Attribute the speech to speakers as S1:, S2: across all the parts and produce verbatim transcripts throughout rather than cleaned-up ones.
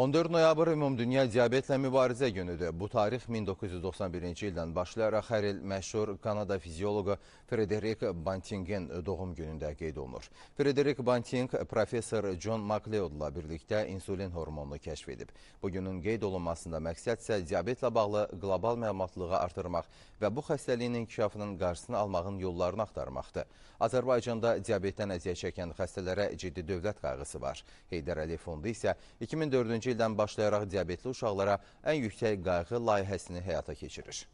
S1: on dörd noyabr Ümumdünya Diabetlə Mübarizə günüdür. Bu tarix min doqquz yüz doxsan birinci ildən başlayaraq hər il məşhur Kanada fiziologu Frederick Bantingin doğum günündə qeyd olunur. Frederick Banting, professor John McLeodla birlikdə insulin hormonunu kəşf edib. Bugünün qeyd olunmasında məqsəd isə diabetlə bağlı qlobal məlumatlığı artırmaq və bu xəstəliyin inkişafının qarşısını almağın yollarını axtarmaqdır. Azərbaycanda diabetdən əziyyət çəkən xəstələrə ciddi dövlət qayğısı var. Heydər Əliyev Fondu isə iki min dördüncü ildən başlayaraq diabetli uşaqlara ən yüksək qayğı layihəsini həyata keçirir.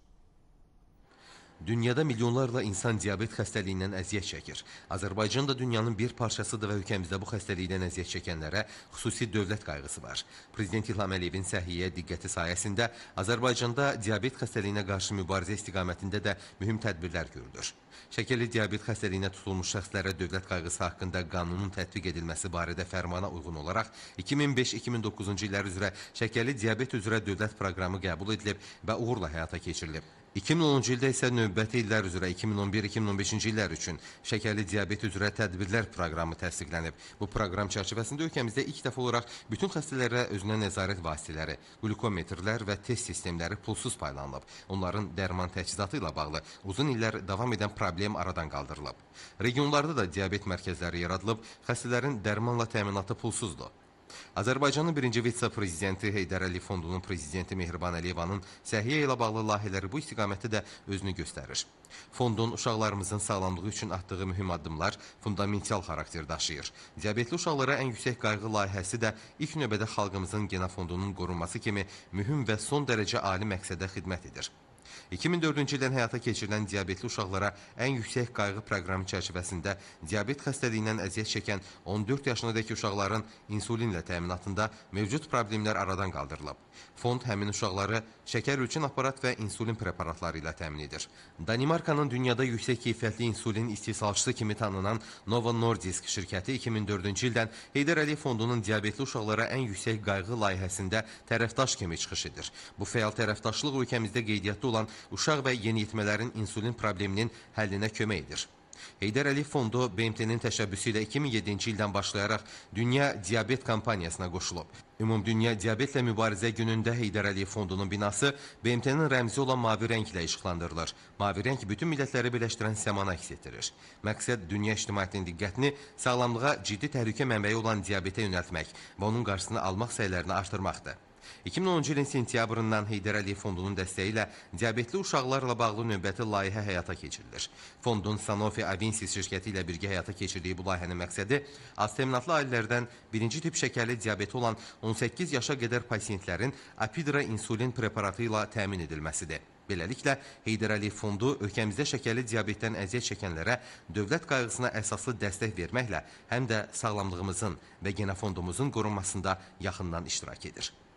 S2: Dünyada milyonlarla insan diabet xəstəliyindən əziyyət çəkir. Azərbaycan da dünyanın bir parçasıdır və ölkəmizdə bu xəstəlikdən əziyyət çəkənlərə xüsusi dövlət qayğısı var. Prezident İlham Əliyevin səhiyyəyə diqqəti sayəsində Azərbaycanda diabet xəstəliyinə qarşı mübarizə istiqamətində də mühüm tədbirlər görülür. Şəkərli diabet xəstəliyinə tutulmuş şəxslərə dövlət qayğısı haqqında qanunun tətbiq edilməsi barədə fərmana uyğun olaraq iki min beş iki min doqquzuncu illər üzrə şəkərli diabet üzrə dövlət proqramı qəbul edilib və uğurla həyata keçirilib. iki min onuncu ildə isə növbəti illər üzrə iki min on bir iki min on beşinci illər üçün şəkərli diabet üzrə tədbirlər proqramı təsdiqlənib. Bu proqram çərçivəsində ölkəmizdə ilk dəfə olaraq bütün xəstələrə özünə nəzarət vasitələri, qlukometrlər və test sistemləri pulsuz paylanılıb. Onların dərman təchizatı ilə bağlı uzun illər davam edən problem aradan qaldırılıb. Regionlarda da diabet mərkəzləri yaradılıb, xəstələrin dərmanla təminatı pulsuzdur. Azərbaycanın birinci vitse-prezidenti Heydər Əliyev Fondunun prezidenti Mehriban Əliyevanın səhiyyə ilə bağlı layihələri bu istiqamətdə də özünü göstərir. Fondun uşaqlarımızın sağlamlığı üçün atdığı mühüm addımlar fundamental xarakter daşıyır. Diabetli uşaqlara ən yüksək qayğı layihəsi də ilk növbədə xalqımızın genofondunun qorunması kimi mühüm və son dərəcə ali məqsədə xidmət edir. iki min dördüncü ildən həyata keçirilən diabetli uşaqlara ən yüksək qayğı proqramı çərçivəsində diabet xəstəliyindən əziyyət çəkən on dörd yaşınadək uşaqların insulinlə təminatında mövcud problemlər aradan qaldırılıb. Fond həmin uşaqları şəkər ölçən aparat və insulin preparatları ilə təmin edir. Danimarkanın dünyada yüksək keyfiyyətli insulin istehsalçısı kimi tanınan Novo Nordisk şirkəti iki min dördüncü ildən Heydər Əliyev Fondunun diabetli uşaqlara ən yüksək qayğı layihəsində tərəfdaş kimi çıxış edir. Bu fəal tərəfdaşlıq ölkəmizdə qeydiyyatda olan uşaq və yeniyetmələrin insulin probleminin həllinə kömək edir. Heydər Əliyev Fondu B M T-nin təşəbbüsü ilə iki min yeddinci ildən başlayaraq Dünya Diabet kampaniyasına qoşulub. Ümumdünya Diabetlə Mübarizə günündə Heydər Əliyev Fondunun binası B M T-nin rəmzi olan mavi rənglə işıqlandırılır. Mavi rəng bütün millətləri birləşdirən səmanı əks etdirir. Məqsəd dünya ictimaiyyətinin diqqətini sağlamlığa ciddi təhlükə mənbəyi olan diabetə yönəltmək və onun qarşısını almaq səylərini artırmaqdır. iki min onuncu ilin sentyabrından Heydər Əliyev Fondunun dəstəyi ilə diabetli uşaqlarla bağlı növbəti layihə həyata keçirilir. Fondun Sanofi Avensis şirkəti ilə birgə həyata keçirdiyi bu layihənin məqsədi az təminatlı ailələrdən birinci tip şəkərli diabeti olan on səkkiz yaşa qədər pasiyentlərin Apidra insulin preparatı ilə təmin edilməsidir. Beləliklə, Heydər Əliyev Fondu ölkəmizdə şəkərli diabetdən əziyyət çəkənlərə dövlət qayğısına əsaslı dəstək verməklə həm də sağlamlığımızın və genofondumuzun qorunmasında yaxından iştirak edir.